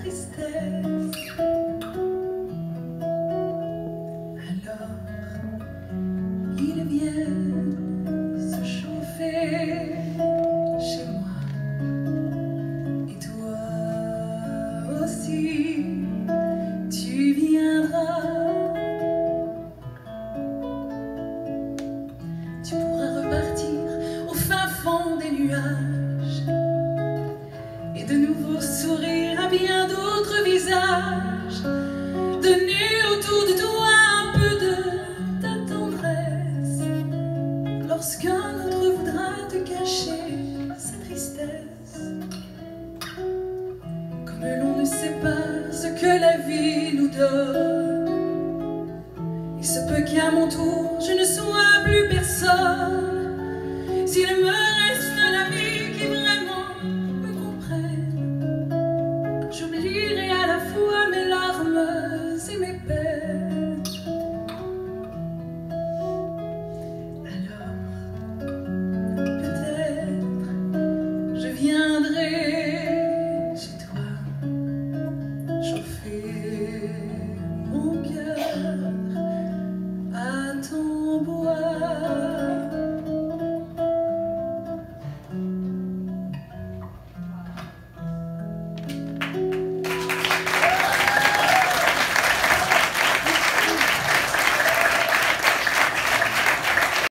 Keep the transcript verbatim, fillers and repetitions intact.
tristesse. Alors, ils viennent se chauffer chez moi. Et toi aussi, tu viendras. Tu pourras repartir au fin fond des nuages et de nouveau sourire à bien d'autres visages. Donner autour de toi un peu de ta tendresse lorsqu'un autre voudra te cacher sa tristesse. Comme l'on ne sait pas ce que la vie nous donne, il se peut qu'à mon tour